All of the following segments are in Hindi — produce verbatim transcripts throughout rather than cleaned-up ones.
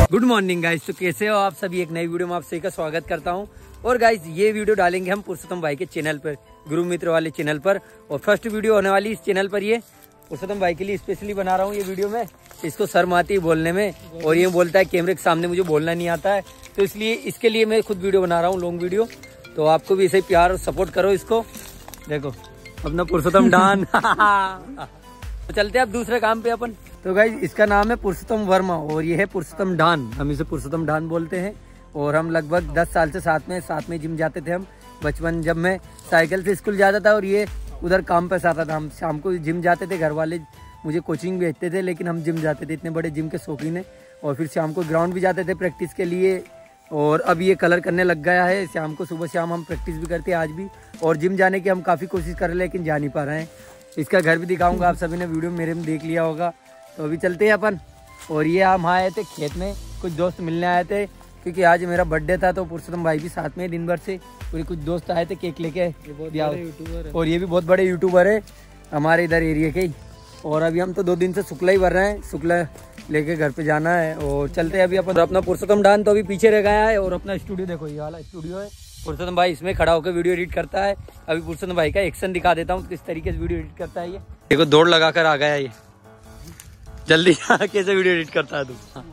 गुड मॉर्निंग गाइस, तो कैसे हो आप सभी। एक नई वीडियो में आप सभी का स्वागत करता हूं। और गाइस ये वीडियो डालेंगे हम पुरुषोत्तम भाई के चैनल पर, गुरु मित्र वाले चैनल पर। और फर्स्ट वीडियो होने वाली इस चैनल पर, ये पुरुषोत्तम भाई के लिए स्पेशली बना रहा हूँ ये वीडियो में। इसको शर्म आती है बोलने में और ये बोलता है कैमरे के सामने मुझे बोलना नहीं आता है, तो इसलिए इसके लिए मैं खुद वीडियो बना रहा हूँ, लॉन्ग वीडियो। तो आपको भी ऐसे प्यार और सपोर्ट करो इसको। देखो अपना पुरुषोत्तम डान। तो चलते हैं अब दूसरे काम पे अपन। तो गाइस इसका नाम है पुरुषोत्तम वर्मा और ये है पुरुषोत्तम डान। हम इसे पुरुषोत्तम डान बोलते हैं। और हम लगभग दस साल से साथ में साथ में जिम जाते थे। हम बचपन जब मैं साइकिल से स्कूल जाता था और ये उधर काम पे आता था। हम शाम को जिम जाते थे, घर वाले मुझे कोचिंग भेजते थे लेकिन हम जिम जाते थे, इतने बड़े जिम के शौकीन है। और फिर शाम को ग्राउंड भी जाते थे प्रैक्टिस के लिए। और अब ये कलर करने लग गया है, शाम को सुबह शाम हम प्रैक्टिस भी करते हैं आज भी। और जिम जाने की हम काफ़ी कोशिश कर रहे हैं लेकिन जा नहीं पा रहे हैं। इसका घर भी दिखाऊंगा, आप सभी ने वीडियो मेरे में देख लिया होगा। तो अभी चलते हैं अपन। और ये हम आए थे खेत में, कुछ दोस्त मिलने आए थे क्योंकि आज मेरा बर्थडे था। तो पुरुषोत्तम भाई भी साथ में दिन भर से, पूरे कुछ दोस्त आए थे केक लेके। और ये भी बहुत बड़े यूट्यूबर है हमारे इधर एरिया के ही। और अभी हम तो दो दिन से शुक्ला ही भर रहे हैं, शुक्ला लेके घर पे जाना है। और चलते हैं अभी अपन। अपना पुरुषोत्तम डान तो अभी पीछे रह गया है। और अपना स्टूडियो देखो, ये वाला स्टूडियो है। पुरुषोत्तम भाई इसमें खड़ा होकर वीडियो एडिट करता है। अभी पुरुषोत्तम भाई का एक्शन दिखा देता हूँ किस तरीके से वीडियो एडिट करता है। ये देखो दौड़ लगा कर आ गया ये, जल्दी कैसे वीडियो एडिट करता है तू।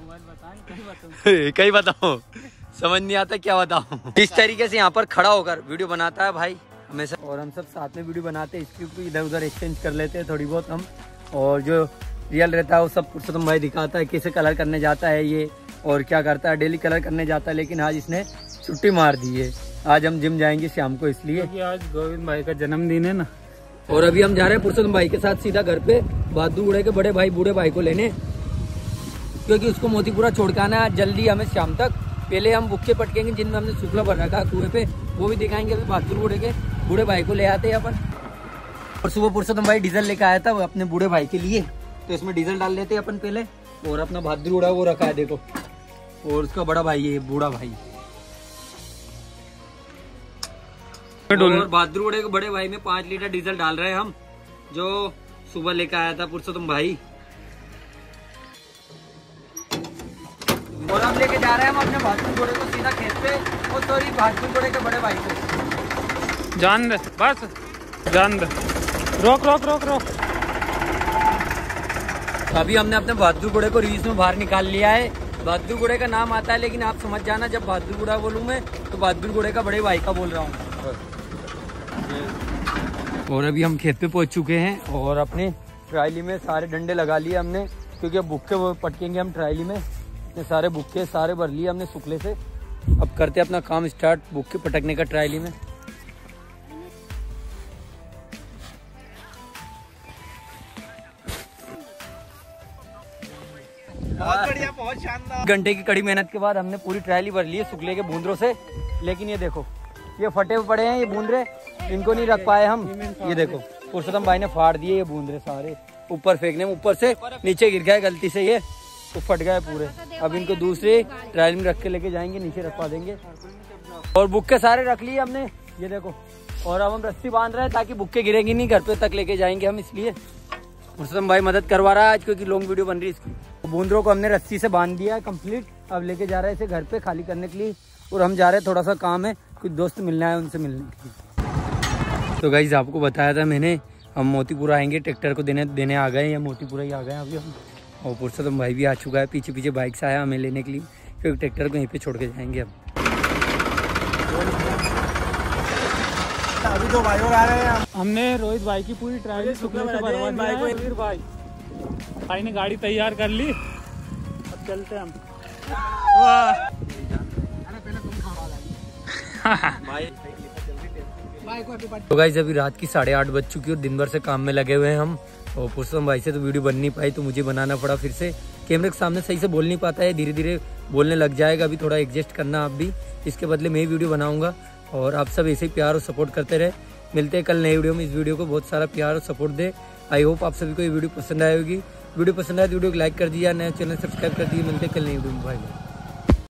कहीं बताओ, समझ नहीं आता क्या बताऊं। इस तरीके से यहाँ पर खड़ा होकर वीडियो बनाता है भाई हमेशा। और हम सब साथ में वीडियो बनाते हैं, इसकी इधर उधर एक्सचेंज कर लेते हैं थोड़ी बहुत हम। और जो रियल रहता है वो सब पुरुषोत्तम भाई दिखाता है, कैसे कलर करने जाता है ये और क्या करता है। डेली कलर करने जाता है लेकिन आज इसने छुट्टी मार दी है। आज हम जिम जाएंगे शाम को, इसलिए कि आज गोविंद भाई का जन्मदिन है ना। और अभी हम जा रहे हैं पुरुषोत्तम भाई के साथ सीधा घर पे, बहादुर बूढ़े के बड़े भाई बूढ़े भाई को लेने, क्योंकि उसको मोतीपुरा छोड़ के आना है जल्दी हमें शाम तक। पहले हम बुक्के पटकेंगे जिनमें हमने शुक्ला भर रखा है कुएं पे, वो भी दिखाएंगे। अभी बहादुर बूढ़े के बूढ़े भाई को ले आते हैं अपन। और सुबह पुरुषोत्तम भाई डीजल लेकर आया था वो अपने बूढ़े भाई के लिए, तो इसमें डीजल डाल लेते हैं अपन पहले। और अपना बहादुर बूढ़ा वो रखा है देखो, और उसका बड़ा भाई है बूढ़ा भाई। और बहादुर बूढ़े के बड़े भाई में पांच लीटर डीजल डाल रहे हैं हम, जो सुबह लेकर आया था पुरुषोत्तम भाई। और हम लेके जा रहे हैं हम अपने बहादुर बूढ़े को सीधा खेत पे। और सॉरी बहादुर बूढ़े के बड़े भाई को जान दे, बस जान दे, रोक रोक रोक रोक। अभी हमने अपने बहादुर बूढ़े को रीस में बाहर निकाल लिया है। बहादुर बूढ़े का नाम आता है लेकिन आप समझ जाना जब बहादुर बूढ़ा बोलूँ मैं तो बहादुर बूढ़े का बड़े भाई का बोल रहा हूँ। और अभी हम खेत पे पहुंच चुके हैं और अपने ट्रायली में सारे डंडे लगा लिए हमने, क्योंकि अब बुक्के वो पटकेंगे हम ट्रायली में। इतने सारे बुक्के सारे भर लिए हमने शुक्ले से। अब करते अपना काम स्टार्ट बुक्के पटकने का ट्रायली में। बहुत बढ़िया, बहुत शानदार। घंटे की कड़ी मेहनत के बाद हमने पूरी ट्रायली भर ली है शुक्ले के बूंदरों से। लेकिन ये देखो ये फटे हुए पड़े हैं, ये बूंदरे इनको नहीं रख पाए हम। ये देखो पुरुषोत्तम भाई ने फाड़ दिए ये बूंदरे सारे, ऊपर फेंकने में ऊपर से नीचे गिर गए गलती से, ये तो फट गए पूरे। अब इनको दूसरे ट्रायल में रख के लेके जाएंगे, नीचे रखवा देंगे। और बुक्के सारे रख लिए हमने, ये देखो। और अब हम रस्सी बांध रहे हैं ताकि बुक्के गिरेंगी नहीं, घर पे तक लेके जाएंगे हम, इसलिए पुरुषोत्तम भाई मदद करवा रहा है आज क्योंकि लॉन्ग वीडियो बन रही है इसकी। बूंदरों को हमने रस्सी से बांध दिया है कम्प्लीट। अब लेके जा रहे हैं इसे घर पे खाली करने के लिए। और हम जा रहे हैं, थोड़ा सा काम है, कुछ दोस्त मिलने आए उनसे मिलने के लिए। तो गाइस आपको बताया था मैंने, हम मोतीपुरा आएंगे, ट्रैक्टर को देने देने आ गए, या मोतीपुरा ही आ गए अभी हम। और पुरुषोत्तम भाई भी आ चुका है, पीछे पीछे बाइक से आया हमें लेने के लिए, क्योंकि ट्रैक्टर को यहीं पे छोड़ के जाएंगे अब। अभी तो भाई आ रहे हैं। हमने रोहित भाई की पूरी ट्रायल शुक्ला से भरवा दी है। वीर भाई भाई ने गाड़ी तैयार कर ली, अब चलते हैं हम। तो गाइस अभी रात की साढ़े आठ बज चुकी है और दिन भर से काम में लगे हुए हैं हम। और पुरुषोत्तम भाई से तो वीडियो बन नहीं पाई तो मुझे बनाना पड़ा फिर से। कैमरे के सामने सही से बोल नहीं पाता है, धीरे धीरे बोलने लग जाएगा, अभी थोड़ा एडजस्ट करना आप भी। इसके बदले मैं ही वीडियो बनाऊंगा और आप सब ऐसे ही प्यार और सपोर्ट करते रहे। मिलते हैं कल नई वीडियो में। इस वीडियो को बहुत सारा प्यार और सपोर्ट दे। आई होप आप सभी को ये वीडियो पसंद आएगी। वीडियो पसंद आए तो वीडियो को लाइक कर दिया, नया चैनल सब्सक्राइब कर दिए। मिलते हैं कल नई वीडियो में, बाय बाय।